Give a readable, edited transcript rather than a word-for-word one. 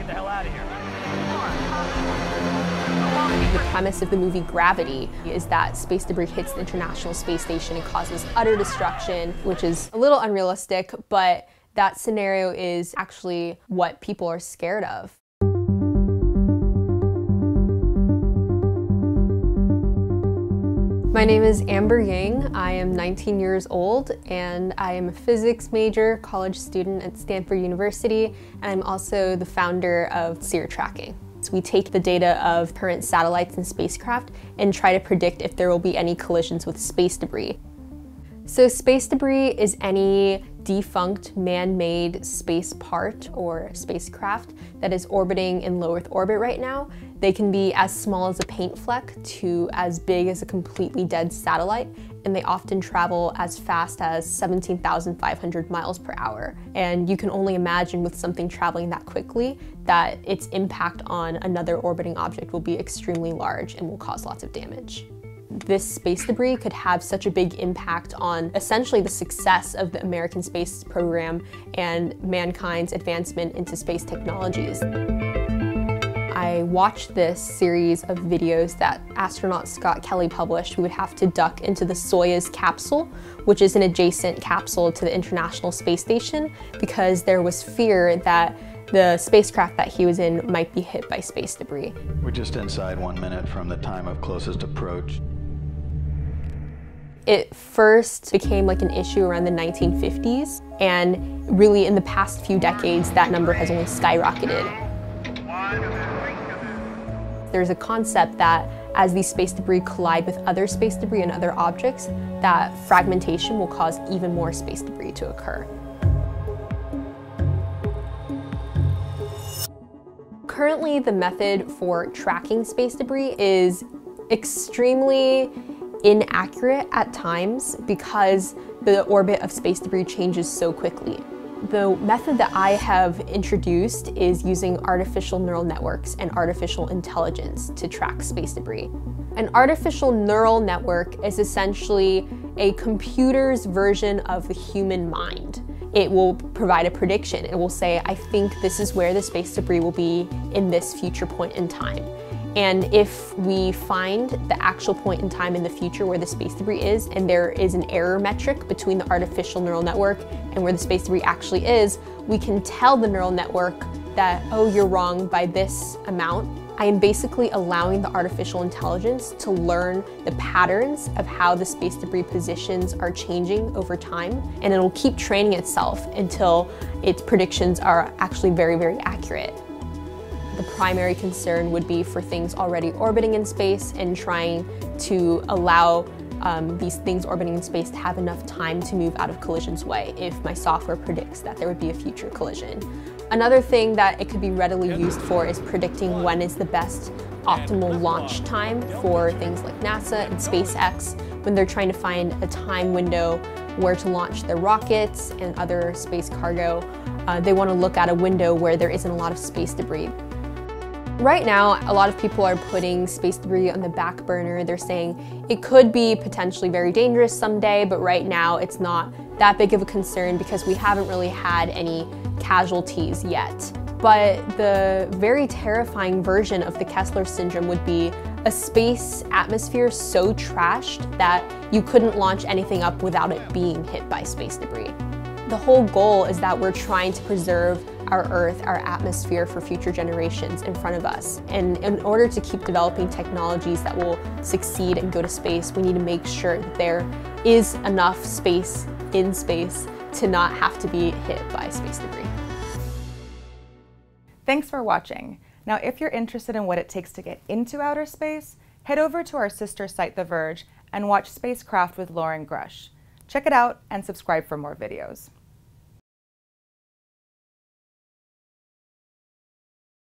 get the hell out of here. The premise of the movie Gravity is that space debris hits the International Space Station and causes utter destruction, which is a little unrealistic, but that scenario is actually what people are scared of. My name is Amber Yang. I am 19 years old and I am a physics major, college student at Stanford University, and I'm also the founder of SEER tracking. So we take the data of current satellites and spacecraft and try to predict if there will be any collisions with space debris. So space debris is any defunct man-made space part or spacecraft that is orbiting in low Earth orbit right now. They can be as small as a paint fleck to as big as a completely dead satellite, and they often travel as fast as 17,500 miles per hour. And you can only imagine with something traveling that quickly that its impact on another orbiting object will be extremely large and will cause lots of damage. This space debris could have such a big impact on essentially the success of the American space program and mankind's advancement into space technologies. I watched this series of videos that astronaut Scott Kelly published. We would have to duck into the Soyuz capsule, which is an adjacent capsule to the International Space Station, because there was fear that the spacecraft that he was in might be hit by space debris. We're just inside 1 minute from the time of closest approach. It first became like an issue around the 1950s, and really in the past few decades that number has only skyrocketed. There's a concept that as these space debris collide with other space debris and other objects, that fragmentation will cause even more space debris to occur. Currently, the method for tracking space debris is extremely inaccurate at times because the orbit of space debris changes so quickly. The method that I have introduced is using artificial neural networks and artificial intelligence to track space debris. An artificial neural network is essentially a computer's version of the human mind. It will provide a prediction. It will say, I think this is where the space debris will be in this future point in time. And if we find the actual point in time in the future where the space debris is, and there is an error metric between the artificial neural network and where the space debris actually is, we can tell the neural network that, oh, you're wrong by this amount. I am basically allowing the artificial intelligence to learn the patterns of how the space debris positions are changing over time, and it'll keep training itself until its predictions are actually very, very accurate. The primary concern would be for things already orbiting in space and trying to allow these things orbiting in space to have enough time to move out of collision's way if my software predicts that there would be a future collision. Another thing that it could be readily used for is predicting when is the best optimal launch time for things like NASA and SpaceX when they're trying to find a time window where to launch their rockets and other space cargo. They want to look at a window where there isn't a lot of space debris. Right now, a lot of people are putting space debris on the back burner. They're saying it could be potentially very dangerous someday, but right now it's not that big of a concern because we haven't really had any casualties yet. But the very terrifying version of the Kessler syndrome would be a space atmosphere so trashed that you couldn't launch anything up without it being hit by space debris. The whole goal is that we're trying to preserve our Earth, our atmosphere for future generations in front of us. And in order to keep developing technologies that will succeed and go to space, we need to make sure that there is enough space in space to not have to be hit by space debris. Thanks for watching. Now, if you're interested in what it takes to get into outer space, head over to our sister site, The Verge, and watch Spacecraft with Lauren Grush. Check it out and subscribe for more videos.